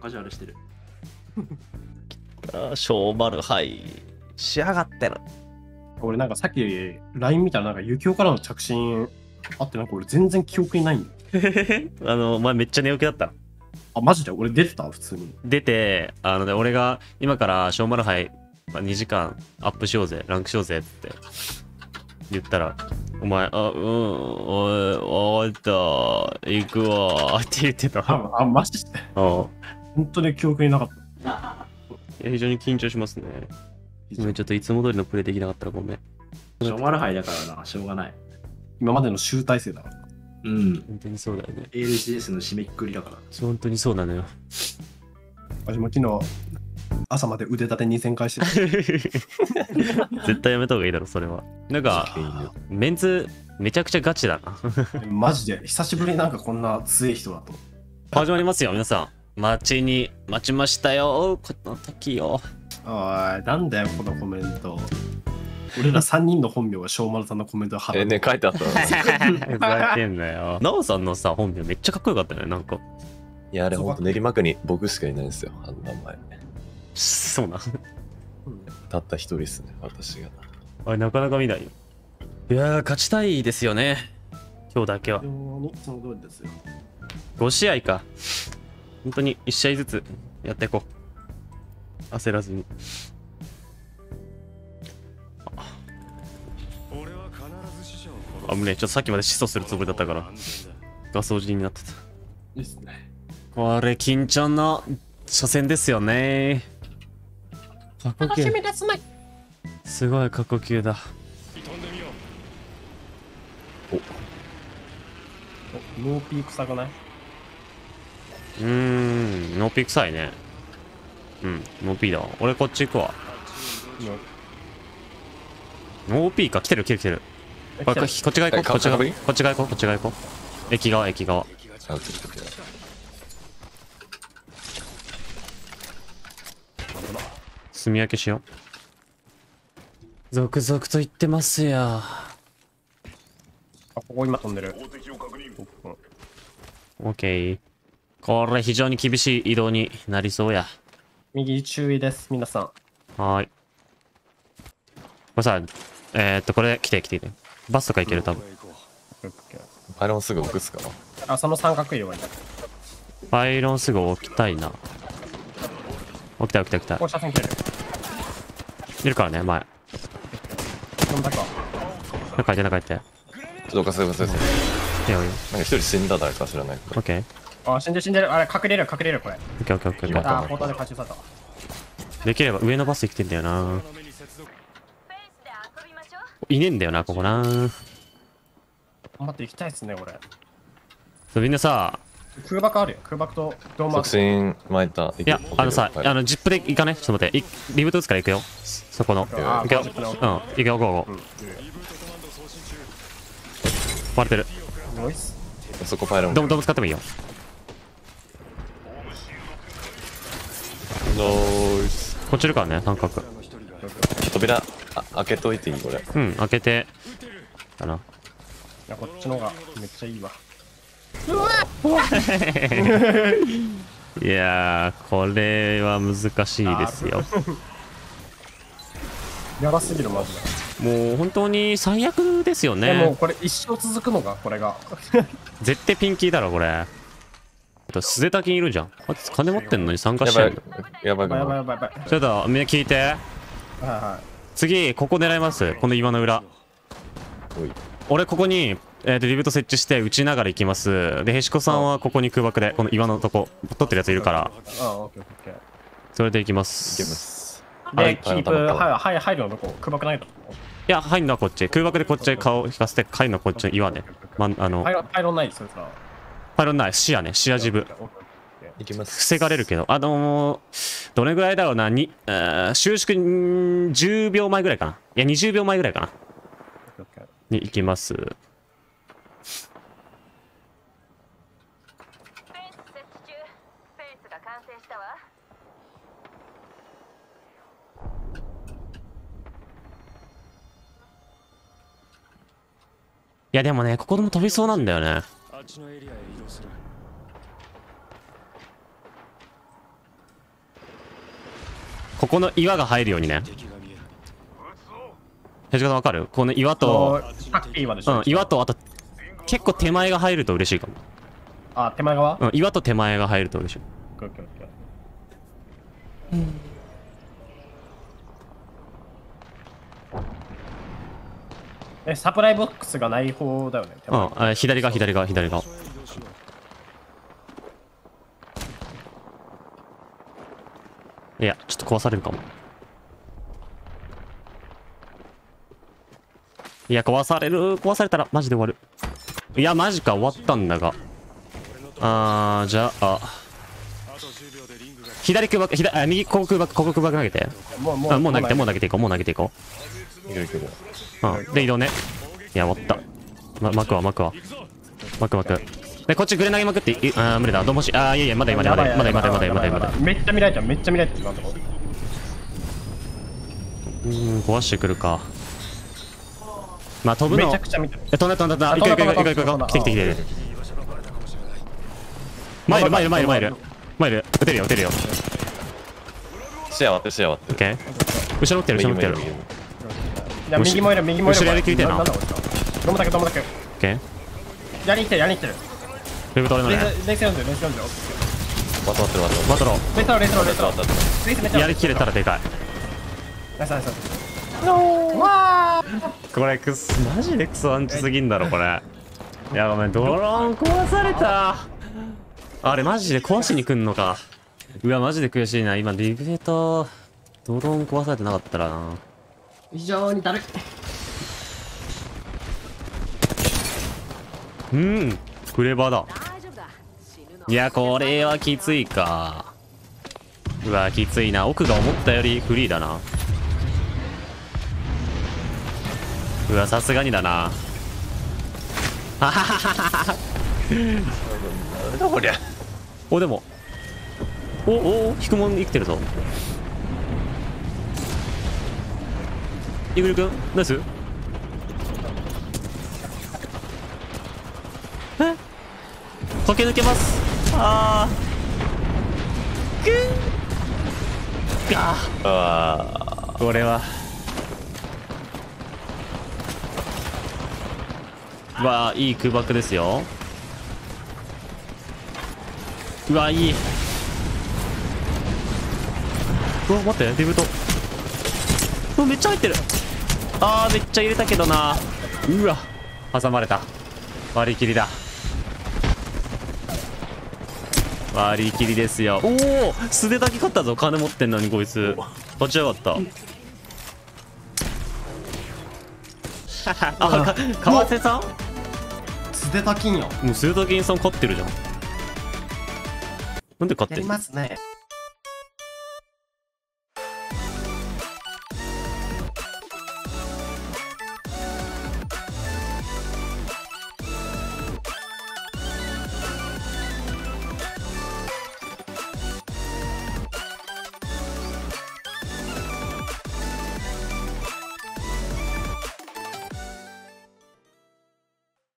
カジュアルしてる。 小丸杯仕上がってる。 俺なんかさっき LINE 見たらなんかユキオからの着信あってなんか俺全然記憶にないんだよ。 お前めっちゃ寝起きだった。 あ、マジで俺出てた普通に。 出て、で俺が今から小丸杯2時間アップしようぜ、ランクしようぜって言ったら、お前、おいった、行くわって言ってた。 あ、マジで本当に記憶になかった。 非常に緊張しますね。ちょっといつも通りのプレイできなかったらごめん。 小丸杯だからな、しょうがない。 今までの集大成だから。 うん。 本当にそうだよね。 ALCS の締めくくりだから。 本当にそうなのよ。 私も昨日朝まで腕立て2000回して絶対やめた方がいいだろ、それは。なんか、メンツめちゃくちゃガチだな。 マジで久しぶりになんかこんな強い人だと。 始まりますよ、皆さん。待ちましたよ、この時よ。 おい、なんだよ、このコメント。俺ら3人の本名は小丸さんのコメント貼る。 ね、書いてあった。 ふざけんなよ。なおさんのさ、本名めっちゃかっこよかったね、なんか。 いや、あれほんと練馬区に僕しかいないんですよ、あの名前。 そうな。 たった一人ですね、私が。 あれ、なかなか見ないよ。いやー、勝ちたいですよね。今日だけは。 非常にその通りですよ。 5試合か。本当に1試合ずつやっていこう。焦らずに。あ、もうね、ちょっとさっきまで始祖するつもりだったから、ガス掃除になってた。 いいっすね。 これ、緊張の初戦ですよね。過去級。すごい過去級だ。 ノーピー臭くない？ ノーピー臭いね。うん、ノーピーだわ。俺こっち行くわ。ノーピーか、来てる。こっち側行こう、こっち側行こう。駅側。炭焼けしよう。続々と行ってますよ。 あ、ここ今飛んでる。 オッケー。これ非常に厳しい移動になりそうや。 右注意です、皆さん。 はーい。これさ、これ来て。バスとか行ける、多分。 パイロンすぐ置くっすか？ あ、その三角色はいい。 パイロンすぐ置きたいな。置きたい。 ここ車線切れる。 いるからね、前。 飛んだか。 中入って。 ちょっと置かせてください。 いいよ。 なんか一人死んだ誰か知らないけど。 オッケー。 あ、死んでる。あれ、隠れる、これ。 オッケー。 あ、ポーターで勝ち去った。 できれば上のバス生きてんだよな。いねえんだよな、ここな。 頑張っていきたいっすね、俺。 みんなさ、 空爆あるよ。空爆とドーム促進巻いた。 いや、ジップで行かね。ちょっと待って。リブート打つから行くよ。そこの。行くよ。行くよ、ゴー。割れてる。 ノイス。 そこパイロン。 ドーム使ってもいいよ。 ノース。 こっちいるからね、三角。 扉開けといていいこれ。 開けて。かな。 いや、こっちの方がめっちゃいいわ。 いやー、これは難しいですよ。 やばすぎる、マジで。 もう本当に最悪ですよでもね。 これ一生続くのが、これが。 絶対ピンキーだろ、これ。スデタキンいるじゃん。あいつ金持ってんのに参加してんの。 やばい。 ちょっとみんな聞いて。次、ここ狙います。この岩の裏。俺、ここに、リブート設置して撃ちながら行きます。で、へしこさんはここに空爆で、この岩のとこ、取ってるやついるから。それで行きます。 で、キープ、入るのどこ？空爆ないと。 いや、入るのはこっち。空爆でこっち顔引かせて、入るのはこっちの岩ね。 パイロンないそいつら。 パイロンない。視野ね。視野ジブ。 行きます。 防がれるけど、どれぐらいだろうな。収縮10秒前ぐらいかな。いや、20秒前ぐらいかな。に行きます。いやでもね、ここでも飛びそうなんだよね。 ここの岩が入るようにね。へしこさんわかる？この岩と、 ハッピーまでしょ。 岩とあと結構手前が入ると嬉しいかも。 あ、手前側？ 岩と手前が入ると嬉しい。 オッケーオッケーオッケー。サプライボックスがない方だよね。 左側。いや、ちょっと壊されるかも。いや、壊されたらマジで終わる。いや、マジか、終わったんだが。じゃあ、左空爆、右ここ空爆投げて。もう投げていこう。で、移動ね。いや、終わった。巻くわ。で、こっちグレ投げまくって、無理だ。どうもし、いやいや、まだ。 めっちゃ見られてる、今のとこ。 壊してくるか。まあ、飛ぶの。 めちゃくちゃ見てる。 飛んだ。行く。来て。前いる。撃てるよ。 視野割って。 オッケー。後ろ撃ってる。 いや、右もいる。 後ろやりきりてえな。 どんだけ。 オッケー。 やりに来てる。 レブトレのね。 レース40。 バトバトロ。 レースやりきれたらでかい。 ナイス。 これマジでクソアンチすぎんだろこれ。いやごめん、ドローン壊された。あれマジで壊しに来んのか。うわマジで悔しいな。今リベートドローン壊されてなかったらな。 非常にだるい。 クレバーだ。いやこれはきついか。うわきついな。奥が思ったよりフリーだな。うわさすがにだな。ははは。 なんだこりゃ。 でも引くもん生きてるぞ。イグル君ナイス。駆け抜けます。これはわあいい空爆ですよ。うわいい。うわ待ってデブト。めっちゃ入ってる。めっちゃ入れたけどな。うわ挟まれた。割り切りだ。割り切りですよ。素手だけ勝ったぞ。金持ってんのにこいつ立ち上がった。川瀬さん素手だ金よ。 もう素手だ金さん勝ってるじゃん。なんで勝ってんの？ やりますね。